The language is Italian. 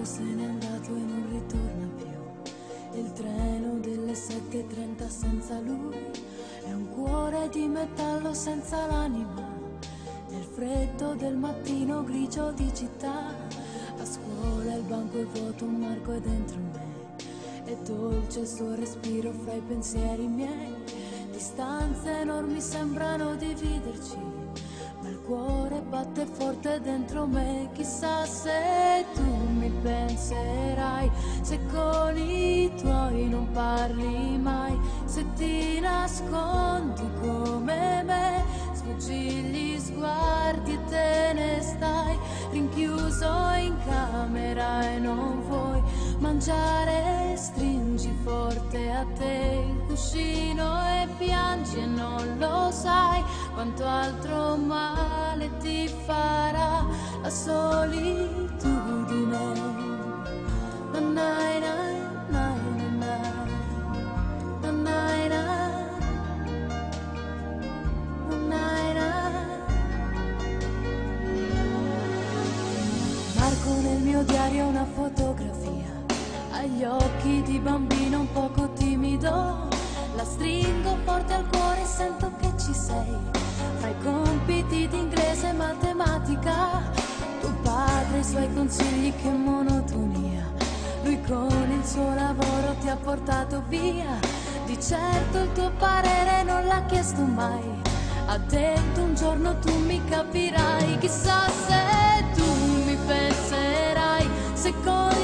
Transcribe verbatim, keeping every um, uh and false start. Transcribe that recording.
se n'è andato e non ritorna più. Il treno delle sette e trenta senza lui è un cuore di metallo senza l'anima. Nel freddo del mattino grigio di città, a scuola il banco è vuoto, un marco è dentro me. È dolce il suo respiro fra i pensieri miei. Distanze enormi sembrano dividerci, ma il cuore batte forte dentro me. Chissà se tu mi penserai, se con i tuoi non parli mai, se ti nascondi come me, sfuggi gli sguardi e te ne stai rinchiuso in camera e non vuoi mangiare. Stringi forte a te il cuscino e piangi e non lo sai quanto altro male ti farà la solitudine. Nanai, nai, nai, nanai, nanai, nanai, nanai. Marco nel mio diario una fotografia, agli occhi di bambino un poco timido. La stringo forte al cuore e sento che ci sei. Fra i compiti di inglese e matematica, tuo padre e i suoi consigli, che monotonia. Lui con il suo lavoro ti ha portato via. Di certo il tuo parere non l'ha chiesto mai. Ha detto un giorno tu mi capirai. Chissà se tu mi penserai, se con